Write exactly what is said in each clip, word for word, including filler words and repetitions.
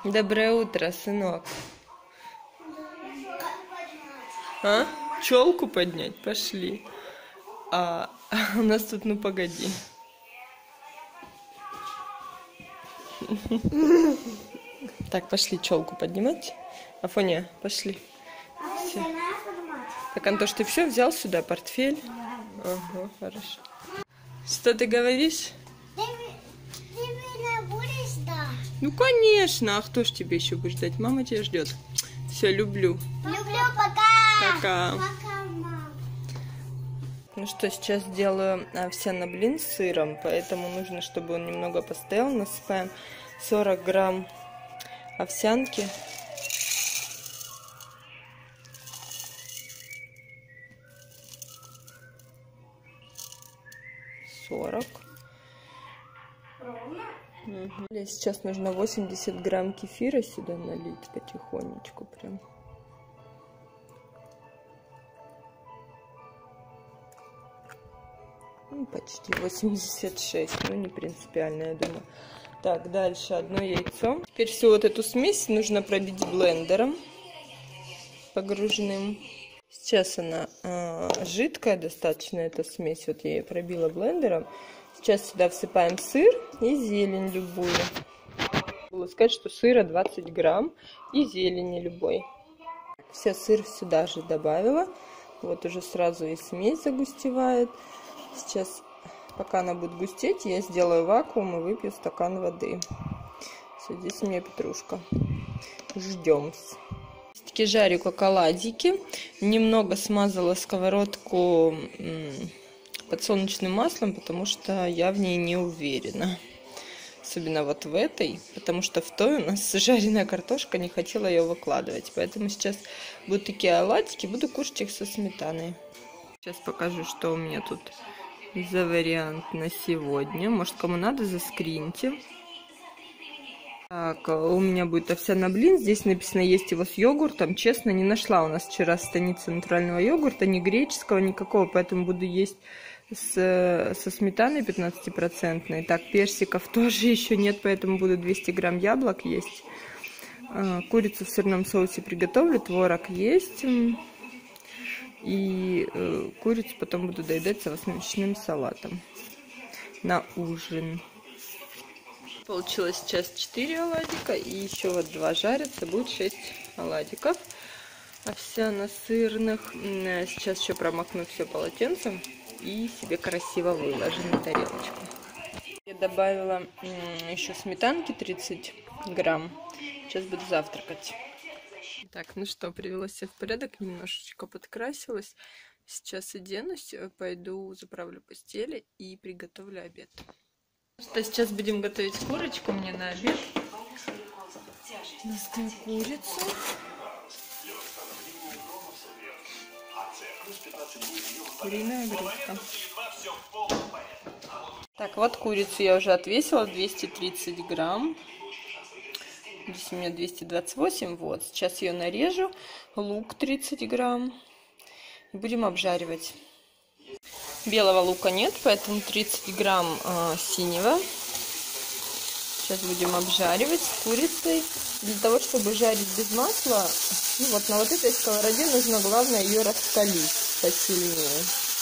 Доброе утро, сынок. А? Челку поднять? Пошли. А у нас тут, ну погоди. Так, пошли челку поднимать. Афоня, пошли. Все. Так, Антош, ты все взял сюда, портфель? Ага, хорошо. Что ты говоришь? Ты, ты меня будешь ждать? Ну, конечно. А кто ж тебе еще будет ждать? Мама тебя ждет. Все, люблю. Люблю, пока. Пока. Пока, мам. Ну что, сейчас делаю овсяный блин с сыром, поэтому нужно, чтобы он немного постоял. Насыпаем сорок грамм овсянки. сорок. Угу. Сейчас нужно восемьдесят грамм кефира сюда налить потихонечку прям. Ну, почти восемьдесят шесть, ну не принципиально, я думаю. Так, дальше одно яйцо. Теперь всю вот эту смесь нужно пробить блендером погруженным. Сейчас она э, жидкая достаточно, эта смесь. Вот я ее пробила блендером. Сейчас сюда всыпаем сыр и зелень любую. Было сказать, что сыра двадцать грамм и зелени любой. Все, сыр сюда же добавила. Вот уже сразу и смесь загустевает. Сейчас, пока она будет густеть, я сделаю вакуум и выпью стакан воды. Все, здесь у меня петрушка. Ждем. Все-таки жарю как оладьи. Немного смазала сковородку подсолнечным маслом, потому что я в ней не уверена. Особенно вот в этой, потому что в той у нас жареная картошка, не хотела ее выкладывать. Поэтому сейчас будут такие оладьи, буду кушать их со сметаной. Сейчас покажу, что у меня тут за вариант на сегодня. Может, кому надо, заскриньте. Так, у меня будет овсяный блин. Здесь написано, есть его с йогуртом. Честно, не нашла у нас вчера станицы натурального йогурта, ни греческого, никакого. Поэтому буду есть с, со сметаной пятнадцатипроцентной. Так, персиков тоже еще нет, поэтому буду двести грамм яблок есть. Курицу в сырном соусе приготовлю, творог есть. И э, курицу потом буду доедать с овощным салатом на ужин. Получилось сейчас четыре оладика, и еще вот два жарятся, будет шесть оладиков овсяно-сырных. Сейчас еще промокну все полотенцем и себе красиво выложу на тарелочку. Я добавила еще сметанки тридцать грамм. Сейчас буду завтракать. Так, ну что, привела себя в порядок, немножечко подкрасилась. Сейчас оденусь, пойду заправлю постели и приготовлю обед. Что сейчас будем готовить курочку мне на обед. Достаю курицу. Куриная грудка. Так, вот курицу я уже отвесила, двести тридцать грамм. Здесь у меня двести двадцать восемь. Вот, сейчас ее нарежу. Лук тридцать грамм. Будем обжаривать. Белого лука нет, поэтому тридцать грамм э, синего. Сейчас будем обжаривать с курицей. Для того, чтобы жарить без масла, ну вот на вот этой сковороде нужно, главное, ее раскалить посильнее.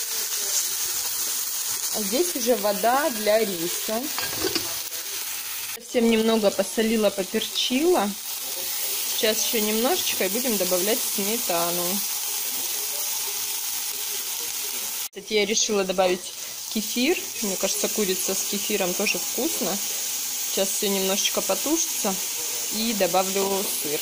А здесь уже вода для риса. Совсем немного посолила, поперчила. Сейчас еще немножечко и будем добавлять сметану. Кстати, я решила добавить кефир. Мне кажется, курица с кефиром тоже вкусно. Сейчас все немножечко потушится и добавлю сыр.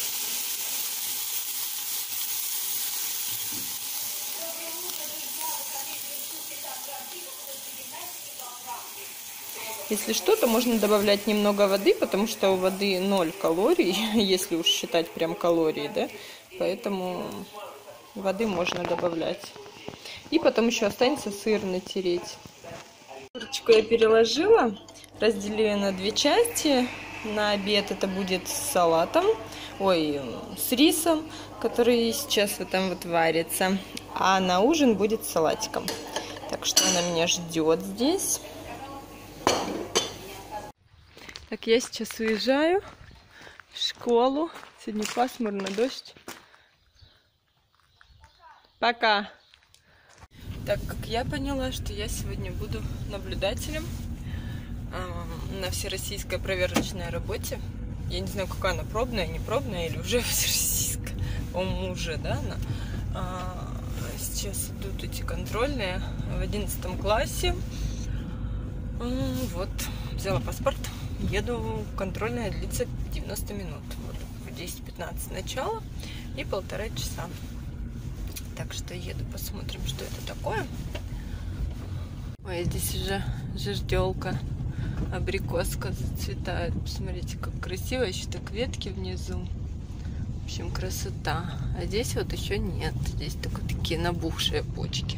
Если что, то можно добавлять немного воды, потому что у воды ноль калорий, если уж считать прям калории, да, поэтому воды можно добавлять. И потом еще останется сыр натереть. Курочку я переложила, разделила ее на две части. На обед это будет с салатом, ой, с рисом, который сейчас вот там вот варится. А на ужин будет с салатиком. Так что она меня ждет здесь. Так, я сейчас уезжаю. в школу. Сегодня пасмурно, дождь. Пока. Так как я поняла, что я сегодня буду наблюдателем э, на всероссийской проверочной работе. Я не знаю, какая она, пробная, не пробная или уже всероссийская. По-моему, уже, да, она. А, сейчас идут эти контрольные в одиннадцатом классе. Вот, взяла паспорт, еду, контрольная длится девяносто минут. Вот, в десять пятнадцать начало и полтора часа. Так что еду, посмотрим, что это такое. Ой, здесь уже жижделка, абрикоска зацветает. Посмотрите, как красиво, еще так ветки внизу. В общем, красота. А здесь вот еще нет. Здесь только такие набухшие почки.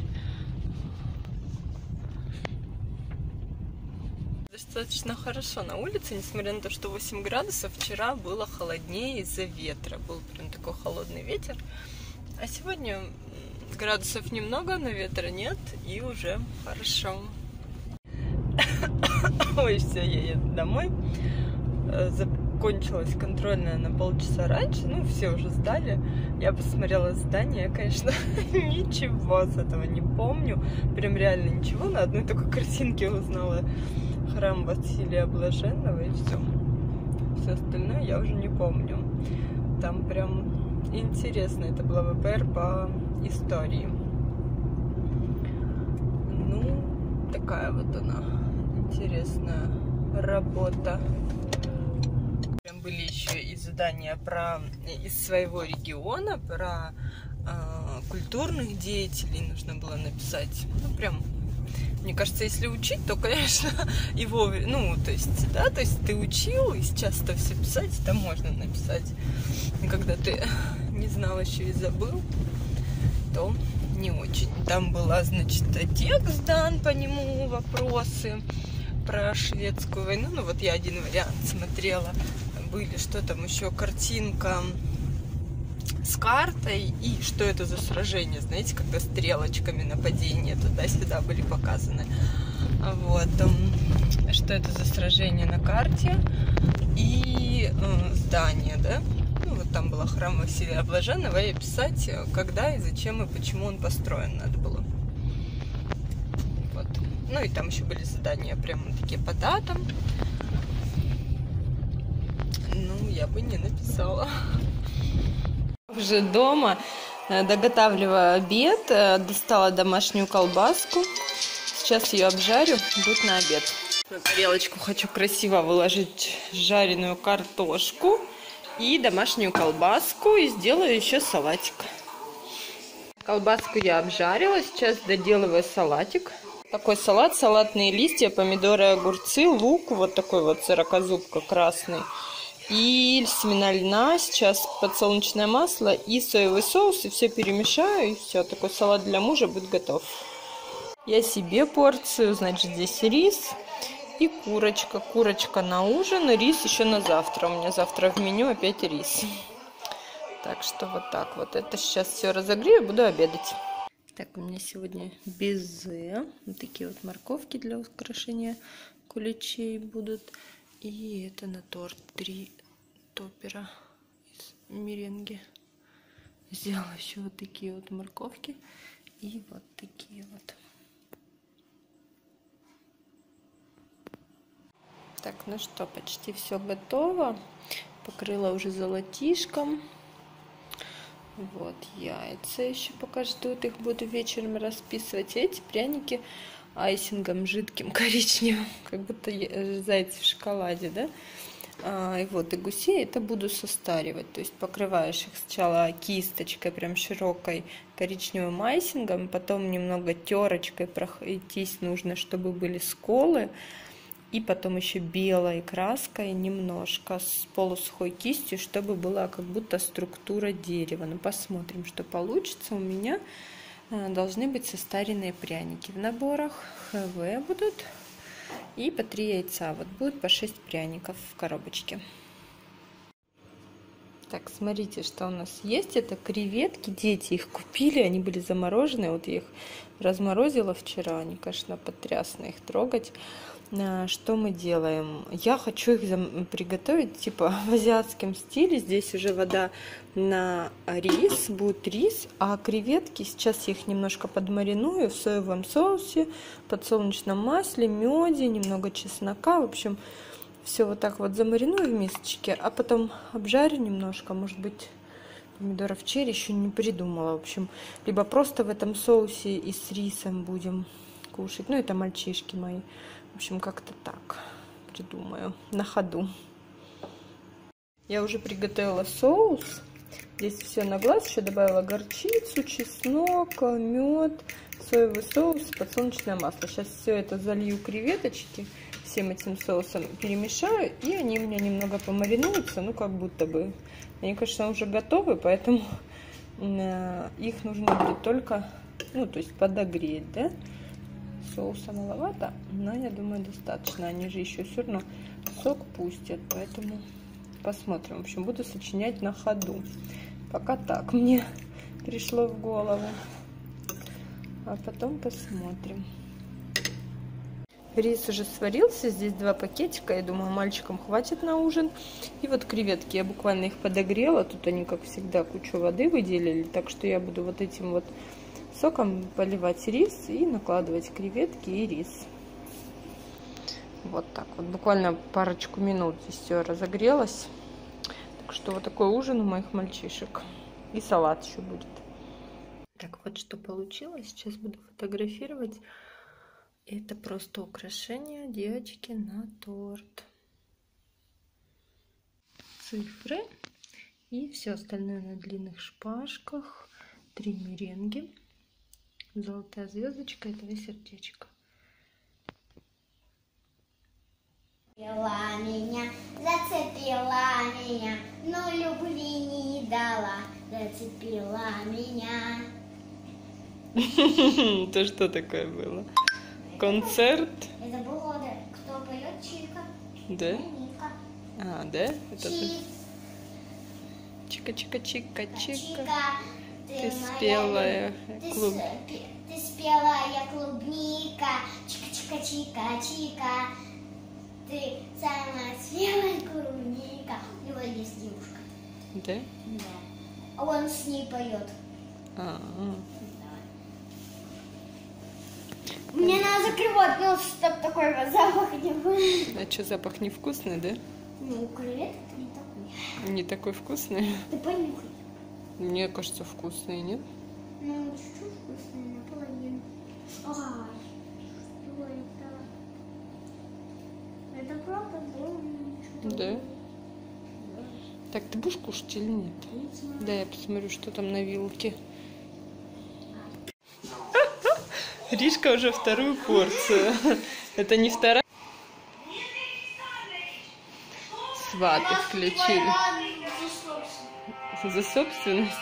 Достаточно хорошо на улице, несмотря на то, что восемь градусов. Вчера было холоднее из-за ветра. Был прям такой холодный ветер. А сегодня градусов немного, но ветра нет, и уже хорошо. Ой, все, я еду домой. Закончилась контрольная на полчаса раньше. Ну, все уже сдали. Я посмотрела здание, я, конечно, ничего с этого не помню. Прям реально ничего. На одной только картинке узнала храм Василия Блаженного, и все. Все остальное я уже не помню. Там прям интересно, это была вэ пэ эр по истории. Ну, такая вот она интересная работа. Прям были еще и задания про из своего региона, про э, культурных деятелей нужно было написать. Ну, прям, мне кажется, если учить, то, конечно, его, ну, то есть, да, то есть ты учил, и сейчас это все писать, это можно написать. И когда ты не знал еще и забыл, то не очень. Там была, значит, текст дан по нему, вопросы про шведскую войну. Ну, вот я один вариант смотрела. Были, что там еще, картинка с картой и что это за сражение, знаете, когда стрелочками нападения туда-сюда были показаны. Вот, что это за сражение на карте и э, здание, да. Ну, вот там было храм Василия Блаженного, и писать, когда и зачем и почему он построен надо было. Вот. Ну и там еще были задания прямо такие по датам. Ну, я бы не написала. Уже дома доготавливаю обед, достала домашнюю колбаску. Сейчас ее обжарю, будет на обед. На тарелочку хочу красиво выложить жареную картошку и домашнюю колбаску, и сделаю еще салатик. Колбаску я обжарила, сейчас доделываю салатик. Такой салат, салатные листья, помидоры, огурцы, лук, вот такой вот сырокозубка красный. И семена льна, сейчас подсолнечное масло и соевый соус, и все перемешаю, и все, такой салат для мужа будет готов. Я себе порцию, значит, здесь рис и курочка. Курочка на ужин, рис еще на завтра. У меня завтра в меню опять рис. Так что вот так вот. Это сейчас все разогрею и буду обедать. Так, у меня сегодня безе. Вот такие вот морковки для украшения куличей будут. И это на торт три топпера из меренги. Взяла еще вот такие вот морковки и вот такие вот. Так, ну что, почти все готово. Покрыла уже золотишком. Вот яйца еще пока ждут. Их буду вечером расписывать. Эти пряники айсингом жидким коричневым, как будто зайцы в шоколаде, да? А, и вот и гусей это буду состаривать. То есть покрываешь их сначала кисточкой прям широкой коричневым айсингом, потом немного терочкой пройтись нужно, чтобы были сколы. И потом еще белой краской немножко с полусухой кистью, чтобы была как будто структура дерева. Ну, посмотрим, что получится. У меня должны быть состаренные пряники. В наборах ХВ будут. И по три яйца. Вот будет по шесть пряников в коробочке. Так, смотрите, что у нас есть. Это креветки. Дети их купили. Они были замороженные. Вот я их разморозила вчера. Они, конечно, потрясно их трогать. что мы делаем? Я хочу их приготовить типа в азиатском стиле. Здесь уже вода на рис, будет рис, а креветки сейчас я их немножко подмариную в соевом соусе, подсолнечном масле, меде, немного чеснока. В общем, все вот так вот замариную в мисочке, а потом обжарю немножко, может быть, помидоров черри еще не придумала. В общем, либо просто в этом соусе и с рисом будем кушать. Ну, это мальчишки мои. В общем, как-то так придумаю на ходу. Я уже приготовила соус. Здесь все на глаз. Еще добавила горчицу, чеснок, мед, соевый соус, подсолнечное масло. Сейчас все это залью креветочки всем этим соусом, перемешаю, и они у меня немного помаринуются, ну, как будто бы. Они, конечно, уже готовы, поэтому их нужно будет только, ну, то есть подогреть, да? Соуса маловато, но я думаю достаточно. Они же еще все равно сок пустят, поэтому посмотрим. В общем, буду сочинять на ходу. Пока так мне пришло в голову, а потом посмотрим. Рис уже сварился, здесь два пакетика, я думаю, мальчикам хватит на ужин. И вот креветки, я буквально их подогрела, тут они, как всегда, кучу воды выделили, так что я буду вот этим вот соком поливать рис и накладывать креветки и рис. Вот так вот, буквально парочку минут здесь все разогрелось. Так что вот такой ужин у моих мальчишек. И салат еще будет. Так, вот что получилось. Сейчас буду фотографировать. Это просто украшение девочки на торт. Цифры и все остальное на длинных шпажках. Три меренги. Золотая звездочка, это сердечко. Зацепила меня, зацепила меня, но любви не дала, зацепила меня. Это что такое было? Концерт? Это было, кто поет, Чика. Да? А, да? Это Чика-чика-чика-чика. Ты спелая клуб. Ты спелая клубника, чика-чика-чика-чика. Ты самая спелая клубника. У него есть девушка. Да? Да. А он с ней поет. А, -а. Мне надо закрывать нос, чтобы такой запах не был. А что, запах невкусный, да? Ну, креветок не такой. Не такой вкусный? Ты понюхай. Мне кажется, вкусный, нет? Ну, чуть-чуть вкусный, наполовину. Ай, что это? Это правда было? Да. Так, ты будешь кушать или нет? Да, я посмотрю, что там на вилке. Ришка уже вторую порцию. Это не вторая? Сваты включили. За собственность.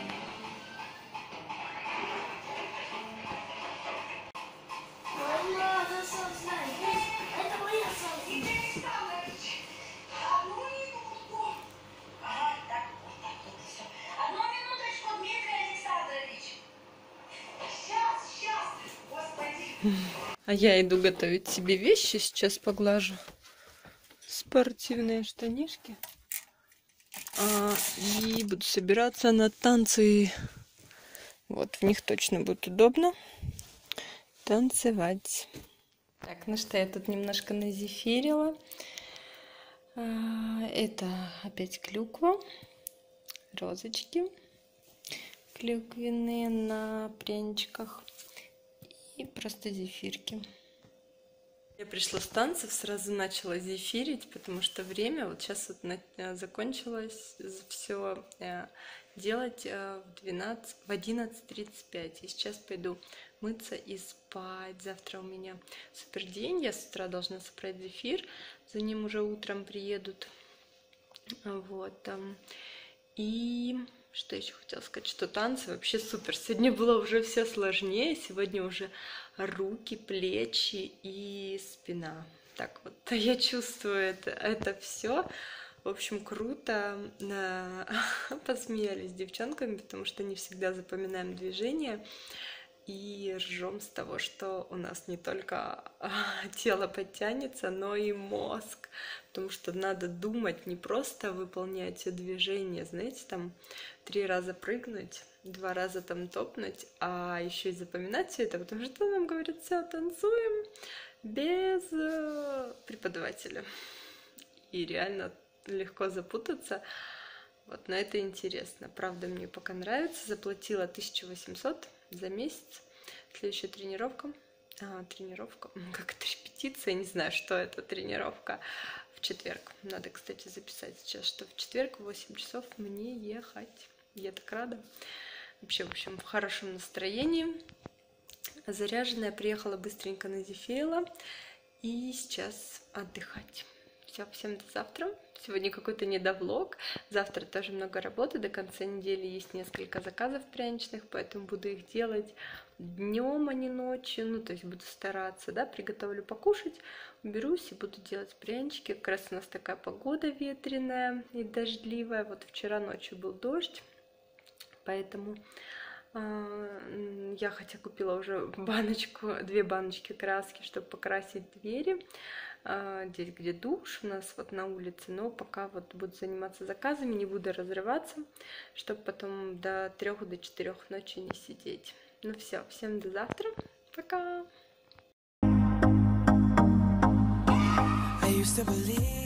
А я иду готовить себе вещи, сейчас поглажу спортивные штанишки. А, и буду собираться на танцы. Вот, в них точно будет удобно танцевать. Так, ну что, я тут немножко назефирила. А, это опять клюква, розочки клюквенные на пряничках. И просто зефирки. Я пришла с танцев, сразу начала зефирить, потому что время, вот сейчас вот на, закончилось все делать в, двенадцать, в одиннадцать тридцать пять. И сейчас пойду мыться и спать. Завтра у меня супер день, я с утра должна собрать зефир, за ним уже утром приедут. Вот. И... Что еще хотела сказать, что танцы вообще супер. Сегодня было уже все сложнее. Сегодня уже руки, плечи и спина. Так вот, я чувствую это, это все. В общем, круто. Посмеялись с девчонками, потому что не всегда запоминаем движения. и ржем с того, что у нас не только тело подтянется, но и мозг, потому что надо думать, не просто выполнять движения, знаете, там три раза прыгнуть, два раза там топнуть, а еще и запоминать все это, потому что нам говорят, все, танцуем без преподавателя. И реально легко запутаться. Вот, но это интересно. Правда, мне пока нравится. Заплатила тысячу восемьсот за месяц. Следующая тренировка. А, тренировка. Как это, репетиция? Не знаю, что это тренировка. В четверг. Надо, кстати, записать сейчас, что в четверг в восемь часов мне ехать. Я так рада. Вообще, в общем, в хорошем настроении. Заряженная. Приехала быстренько на Зефеила. И сейчас отдыхать. Все, всем до завтра. Сегодня какой-то недовлог. Завтра тоже много работы. До конца недели есть несколько заказов пряничных, поэтому буду их делать днем, а не ночью. Ну, то есть буду стараться, да, приготовлю покушать, уберусь и буду делать прянички. Как раз у нас такая погода ветреная и дождливая. Вот вчера ночью был дождь, поэтому э, я хотя купила уже баночку, две баночки краски, чтобы покрасить двери. Здесь, где душ у нас вот на улице, но пока вот буду заниматься заказами, не буду разрываться, чтобы потом до трех, до четырех ночи не сидеть. Ну все, всем до завтра, пока! I used to believe